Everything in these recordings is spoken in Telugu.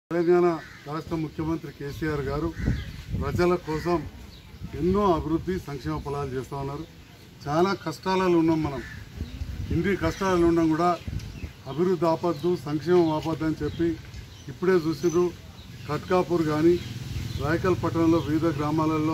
తెలంగాణ రాష్ట్ర ముఖ్యమంత్రి కేసీఆర్ గారు ప్రజల కోసం ఎన్నో అభివృద్ధి సంక్షేమ ఫలాలు చేస్తూ ఉన్నారు. చాలా కష్టాలలో ఉన్నాం మనం. ఇన్ని కష్టాలలో ఉన్నాం కూడా అభివృద్ధి ఆపద్దు సంక్షేమం ఆపద్దు అని చెప్పి ఇప్పుడే చూసిరు. కట్కాపూర్ కానీ రాయకల్ పట్టణంలో వివిధ గ్రామాలలో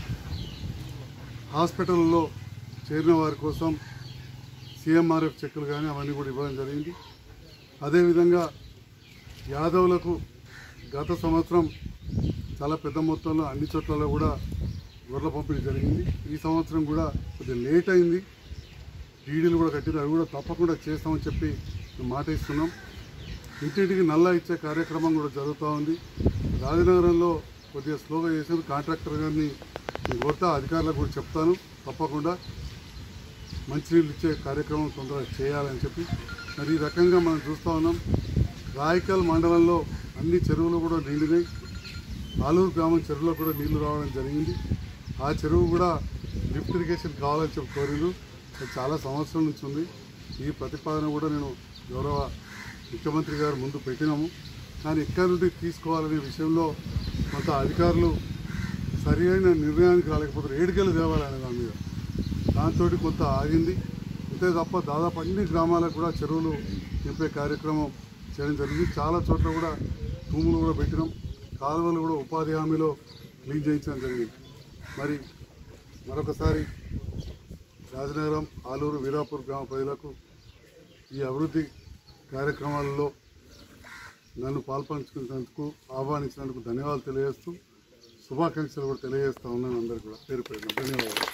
హాస్పిటల్లో చేరిన వారి కోసం సీఎంఆర్ఎఫ్ చెక్కులు కానీ అవన్నీ కూడా ఇవ్వడం జరిగింది. అదేవిధంగా యాదవులకు గత సంవత్సరం చాలా పెద్ద మొత్తంలో అన్ని చోట్లలో కూడా గొర్రెల పంపిణీ జరిగింది. ఈ సంవత్సరం కూడా కొద్దిగా లేట్ అయింది. డీడీలు కూడా కట్టింది. అవి కూడా తప్పకుండా చేస్తామని చెప్పి మాట ఇస్తున్నాం. ఇంటింటికి నల్లా ఇచ్చే కార్యక్రమం కూడా జరుగుతూ ఉంది. రాజనగరంలో కొద్దిగా స్లోగా చేసిన కాంట్రాక్టర్ గారిని కోరుతా అధికారులకు కూడా చెప్తాను. తప్పకుండా మంచినీళ్ళు ఇచ్చే కార్యక్రమం తొందరగా చేయాలని చెప్పి మరి ఈ రకంగా మనం చూస్తూ ఉన్నాం. రాయకల్ మండలంలో అన్ని చెరువులు కూడా నిండినాయి. ఆలూరు గ్రామం చెరువులో కూడా నీళ్లు రావడం జరిగింది. ఆ చెరువు కూడా లిఫ్ట్ ఇరిగేషన్ కావాలని చెప్పి కోరిరు. అది చాలా సంవత్సరం నుంచి ఉంది. ఈ ప్రతిపాదన కూడా నేను గౌరవ ముఖ్యమంత్రి గారు ముందు పెట్టినాము. కానీ ఎక్కడి నుండి తీసుకోవాలనే విషయంలో కొంత అధికారులు సరి అయిన నిర్ణయానికి రాలేకపోతారు. ఏడుకెళ్ళి తేవాలనే దాని మీద దాంతో కొంత ఆగింది. అంతే తప్ప దాదాపు అన్ని గ్రామాలకు కూడా చెరువులు నింపే కార్యక్రమం చేయడం జరిగింది. చాలా చోట్ల కూడా తూములు కూడా పెట్టినాం. కాలువలు కూడా ఉపాధి హామీలో క్లీన్ చేయించడం జరిగింది. మరి మరొకసారి రాజనగరం, ఆలూరు, వీరాపూర్ గ్రామ ప్రజలకు ఈ అభివృద్ధి కార్యక్రమాలలో నన్ను పాల్పంచుకున్నందుకు ఆహ్వానించినందుకు ధన్యవాదాలు తెలియజేస్తూ శుభాకాంక్షలు కూడా తెలియజేస్తూ ఉన్నాను. అందరికీ కూడా పేరు పేరున ధన్యవాదాలు.